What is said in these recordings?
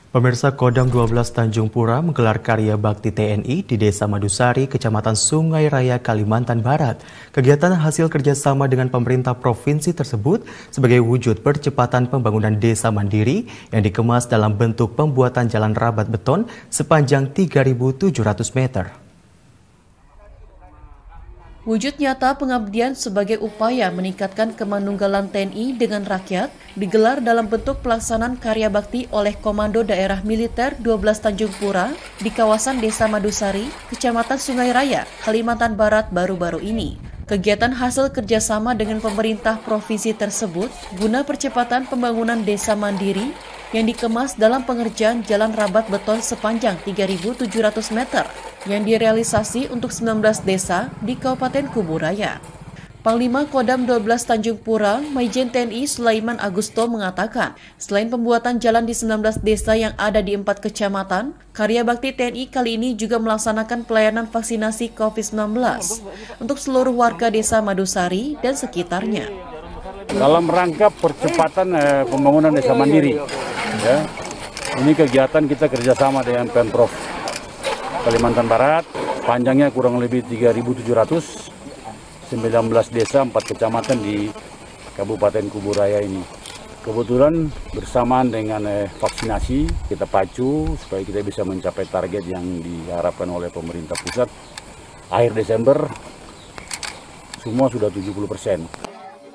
Pemirsa, Kodam 12 Tanjung Pura menggelar karya bakti TNI di Desa Madusari, Kecamatan Sungai Raya, Kalimantan Barat. Kegiatan hasil kerjasama dengan pemerintah provinsi tersebut sebagai wujud percepatan pembangunan desa mandiri yang dikemas dalam bentuk pembuatan jalan rabat beton sepanjang 3.700 meter. Wujud nyata pengabdian sebagai upaya meningkatkan kemanunggalan TNI dengan rakyat digelar dalam bentuk pelaksanaan karya bakti oleh Komando Daerah Militer 12 Tanjung Pura di kawasan Desa Madusari, Kecamatan Sungai Raya, Kalimantan Barat baru-baru ini. Kegiatan hasil kerjasama dengan pemerintah provinsi tersebut guna percepatan pembangunan desa mandiri yang dikemas dalam pengerjaan jalan rabat beton sepanjang 3.700 meter yang direalisasi untuk 19 desa di Kabupaten Kuburaya. Panglima Kodam 12 Tanjung Pura, Maijen TNI Sulaiman Agusto mengatakan, selain pembuatan jalan di 19 desa yang ada di 4 kecamatan, karya bakti TNI kali ini juga melaksanakan pelayanan vaksinasi COVID-19 untuk seluruh warga desa Madusari dan sekitarnya. Dalam rangka percepatan pembangunan desa mandiri, ya, ini kegiatan kita kerjasama dengan Pemprov Kalimantan Barat, panjangnya kurang lebih 3.700, 19 desa, 4 kecamatan di Kabupaten Kuburaya ini. Kebetulan bersamaan dengan vaksinasi, kita pacu supaya kita bisa mencapai target yang diharapkan oleh pemerintah pusat. Akhir Desember, semua sudah 70%.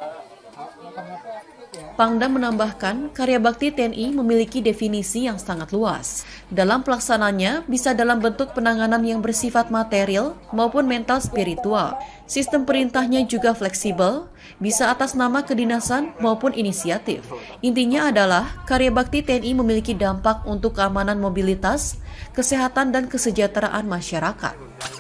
Pangdam menambahkan, karya bakti TNI memiliki definisi yang sangat luas. Dalam pelaksananya, bisa dalam bentuk penanganan yang bersifat material maupun mental spiritual. Sistem perintahnya juga fleksibel, bisa atas nama kedinasan maupun inisiatif. Intinya adalah, karya bakti TNI memiliki dampak untuk keamanan mobilitas, kesehatan dan kesejahteraan masyarakat.